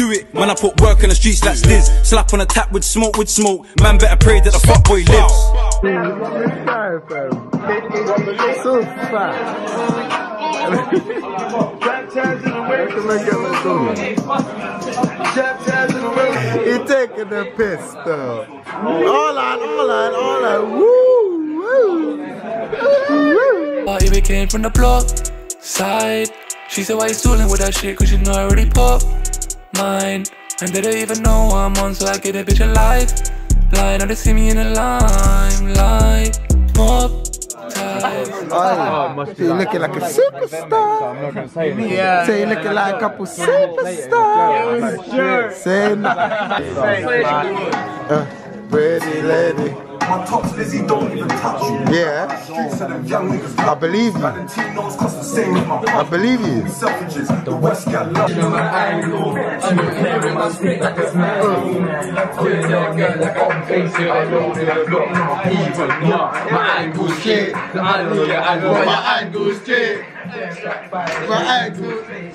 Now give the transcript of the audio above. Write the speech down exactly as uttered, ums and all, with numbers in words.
do it. Man, I put work on the streets like Stiz. Slap on a tap with smoke with smoke. Man better pray that the fuckboy lives. So fat. He taking the piss though. All on, all on, all on. Woo, woo, woo. Party we came from the block side. She said, why you stooling with that shit? Cause you know I already pop mine. And they don't even know what I'm on, so I get a bitch alive. Line, now they see me in the limelight. Pop time. Oh, so you looking like a superstar. I'm not gonna say anything. Yeah. So you looking like a couple superstars. Sure. Say no. Uh, pretty lady. My top's Lizzie don't even touch you. Yeah. I believe you. I believe you. The West got love. My angle straight. My angle straight. My angle.